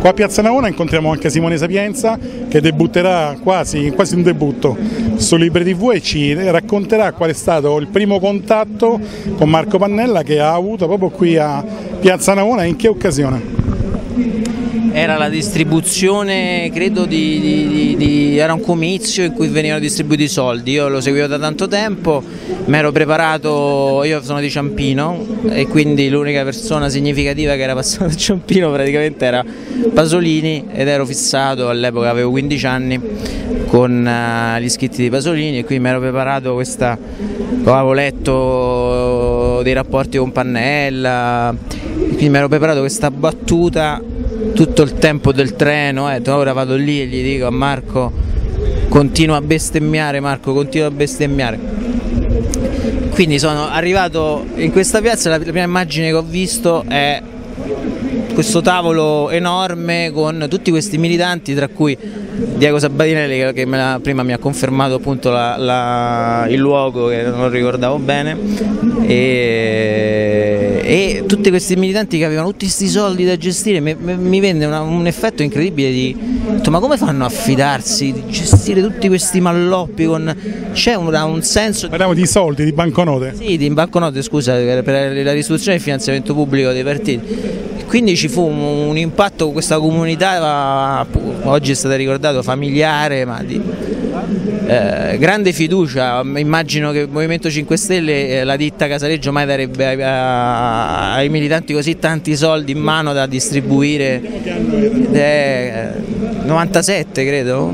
Qua a Piazza Navona incontriamo anche Simone Sapienza, che debutterà quasi un debutto su Libre TV e ci racconterà qual è stato il primo contatto con Marco Pannella che ha avuto proprio qui a Piazza Navona e in che occasione? Era la distribuzione, credo, era un comizio in cui venivano distribuiti i soldi. Io lo seguivo da tanto tempo, mi ero preparato, io sono di Ciampino e quindi l'unica persona significativa che era passata da Ciampino praticamente era Pasolini, ed ero fissato, all'epoca avevo 15 anni, con gli scritti di Pasolini, e quindi mi ero preparato questa, avevo letto dei rapporti con Pannella, quindi mi ero preparato questa battuta tutto il tempo del treno. Ora vado lì e gli dico a Marco: continua a bestemmiare, Marco, continua a bestemmiare. Quindi sono arrivato in questa piazza, la prima immagine che ho visto è questo tavolo enorme con tutti questi militanti, tra cui Diego Sabatinelli, che prima mi ha confermato appunto il luogo che non ricordavo bene, e tutti questi militanti che avevano tutti questi soldi da gestire. Mi venne un effetto incredibile di ma come fanno a fidarsi di gestire tutti questi malloppi? C'è un senso. Parliamo di soldi, di banconote? Sì, di banconote, scusa, per la restituzione del finanziamento pubblico dei partiti. Quindi ci fu un impatto con questa comunità, oggi è stato ricordato, familiare, ma di grande fiducia. Immagino che il Movimento 5 Stelle, la ditta Casaleggio, mai darebbe ai militanti così tanti soldi in mano da distribuire. 97 credo.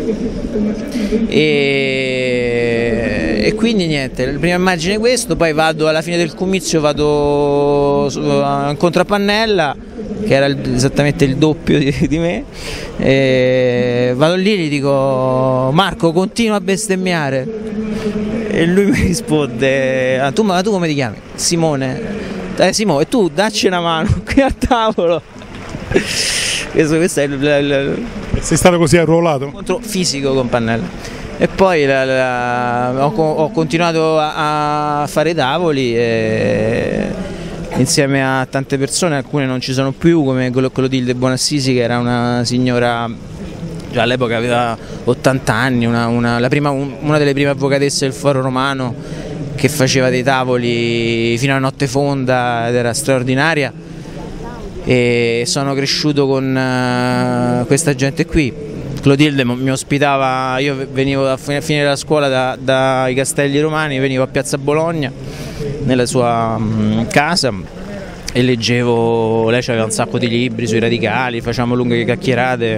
E quindi niente, la prima immagine è questo, poi vado alla fine del comizio, vado incontro a Pannella, che era esattamente il doppio di me, e vado lì e gli dico: Marco, continua a bestemmiare, e lui mi risponde: ma tu come ti chiami? Simone. Simone, e tu dacci una mano qui a tavolo. Questo è Sei stato così arruolato? Incontro fisico con Pannella. E poi ho continuato a fare tavoli insieme a tante persone, alcune non ci sono più, come Clotilde Bonassisi, che era una signora, già all'epoca aveva 80 anni, una delle prime avvocatesse del Foro Romano, che faceva dei tavoli fino a notte fonda ed era straordinaria. E sono cresciuto con questa gente qui. Clotilde mi ospitava, io venivo a finire la scuola dai Castelli Romani, venivo a Piazza Bologna nella sua casa e leggevo, lei aveva un sacco di libri sui radicali, facevamo lunghe chiacchierate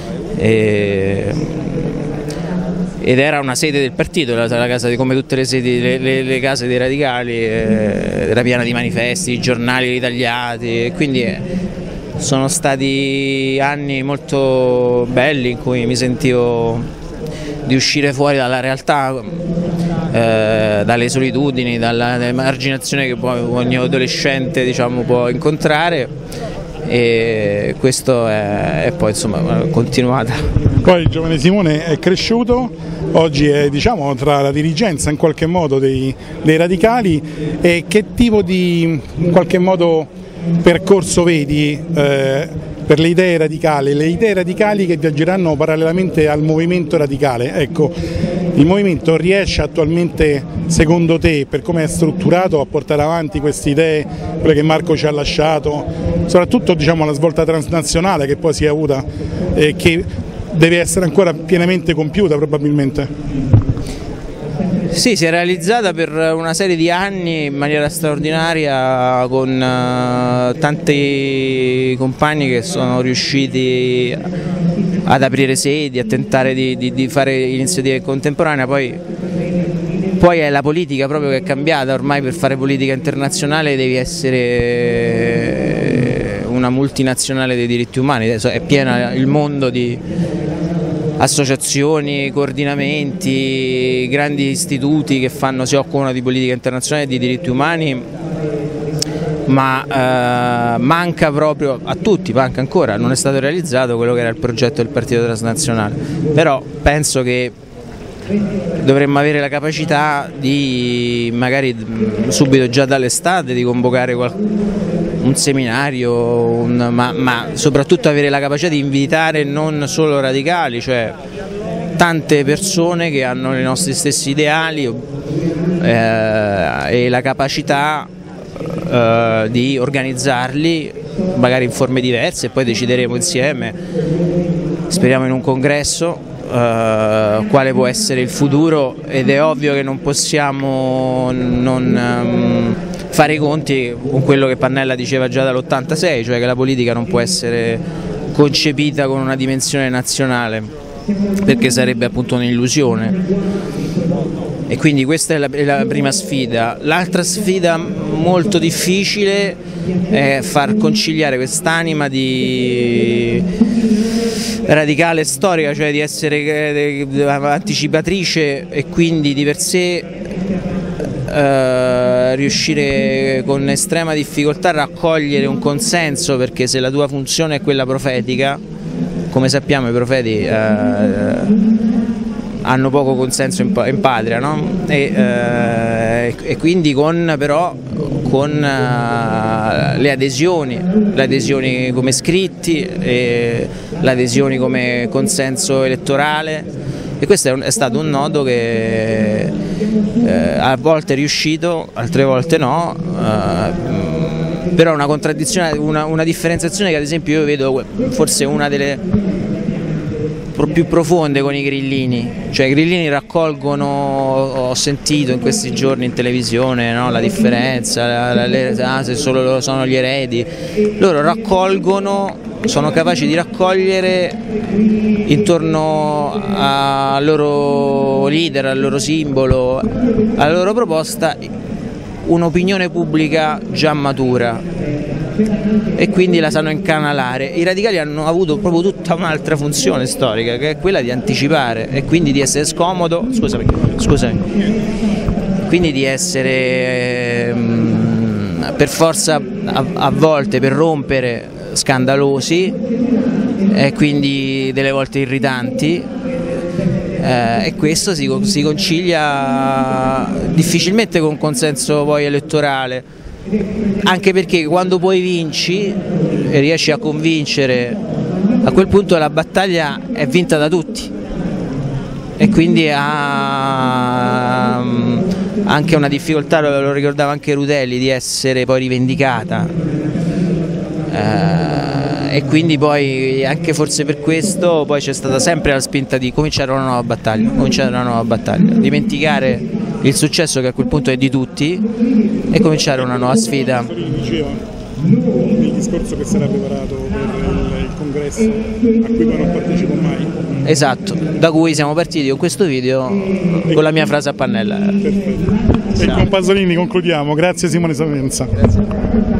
ed era una sede del partito, la casa, come tutte le sedi, le case dei radicali, era piena di manifesti, di giornali ritagliati, e quindi sono stati anni molto belli in cui mi sentivo di uscire fuori dalla realtà, dalle solitudini, dall'emarginazione che poi ogni adolescente, diciamo, può incontrare, e questo è poi insomma continuata. Poi il giovane Simone è cresciuto, oggi è, diciamo, tra la dirigenza in qualche modo dei radicali, e che tipo di, in qualche modo, percorso vedi per le idee radicali che viaggeranno parallelamente al movimento radicale? Ecco, il movimento riesce attualmente, secondo te, per come è strutturato, a portare avanti queste idee, quelle che Marco ci ha lasciato, soprattutto, diciamo, la svolta transnazionale che poi si è avuta e che deve essere ancora pienamente compiuta probabilmente? Sì, si è realizzata per una serie di anni in maniera straordinaria, con tanti compagni che sono riusciti ad aprire sedi, a tentare di fare iniziative contemporanee. Poi è la politica proprio che è cambiata, ormai per fare politica internazionale devi essere una multinazionale dei diritti umani, adesso è pieno il mondo di associazioni, coordinamenti, grandi istituti che si occupano di politica internazionale e di diritti umani, ma manca proprio a tutti, manca ancora, non è stato realizzato quello che era il progetto del partito transnazionale. Però penso che dovremmo avere la capacità di, magari subito già dall'estate, di convocare un seminario, ma soprattutto avere la capacità di invitare non solo radicali, cioè tante persone che hanno i nostri stessi ideali e la capacità di organizzarli magari in forme diverse, e poi decideremo insieme, speriamo in un congresso, quale può essere il futuro, ed è ovvio che non possiamo non fare i conti con quello che Pannella diceva già dall'86, cioè che la politica non può essere concepita con una dimensione nazionale, perché sarebbe appunto un'illusione. E quindi questa è la prima sfida. L'altra sfida molto difficile è far conciliare quest'anima di radicale storica, cioè di essere anticipatrice e quindi di per sé riuscire con estrema difficoltà a raccogliere un consenso, perché se la tua funzione è quella profetica, come sappiamo i profeti hanno poco consenso in patria, no? E quindi però con le adesioni come iscritti, e le adesioni come consenso elettorale, e questo è stato un nodo che a volte è riuscito, altre volte no, però è una contraddizione, una differenziazione che ad esempio io vedo forse una delle più profonde con i grillini, cioè i grillini raccolgono, ho sentito in questi giorni in televisione, no, la differenza, se solo loro sono gli eredi, loro raccolgono, sono capaci di raccogliere intorno al loro leader, al loro simbolo, alla loro proposta un'opinione pubblica già matura, e quindi la sanno incanalare. I radicali hanno avuto proprio tutta un'altra funzione storica, che è quella di anticipare e quindi di essere scomodo, scusami, quindi di essere per forza a volte, per rompere, scandalosi e quindi delle volte irritanti, e questo si concilia difficilmente con consenso poi elettorale, anche perché quando poi vinci e riesci a convincere, a quel punto la battaglia è vinta da tutti, e quindi ha anche una difficoltà, lo ricordava anche Rutelli, di essere poi rivendicata, e quindi poi anche forse per questo poi c'è stata sempre la spinta di cominciare una nuova battaglia, dimenticare il successo che a quel punto è di tutti e cominciare una nuova sfida. Diceva nel discorso che sarà preparato per il congresso, a cui poi non partecipo mai. Esatto, da cui siamo partiti con questo video, con la mia frase a Pannella. Perfetto. E con Pasolini concludiamo. Grazie Simone Sapienza. Grazie.